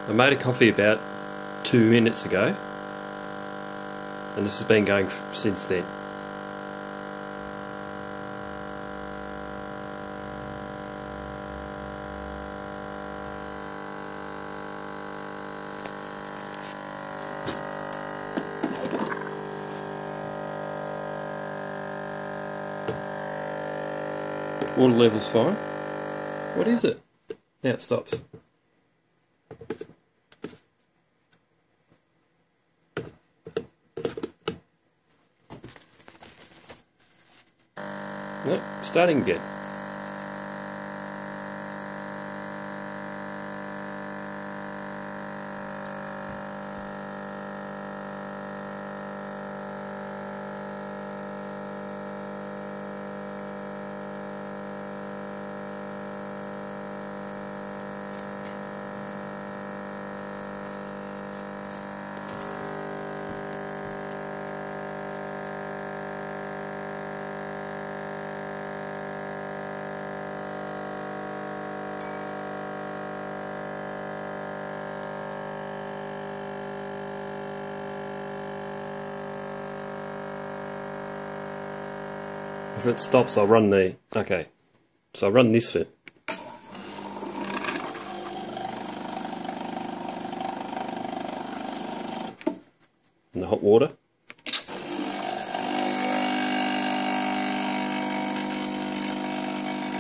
I made a coffee about 2 minutes ago, and this has been going since then. Water level's fine. What is it? Now it stops. Nope, starting again. If it stops, I'll run the... Okay, so I'll run this bit. In the hot water.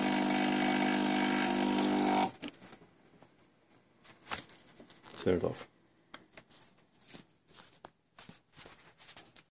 Turn it off.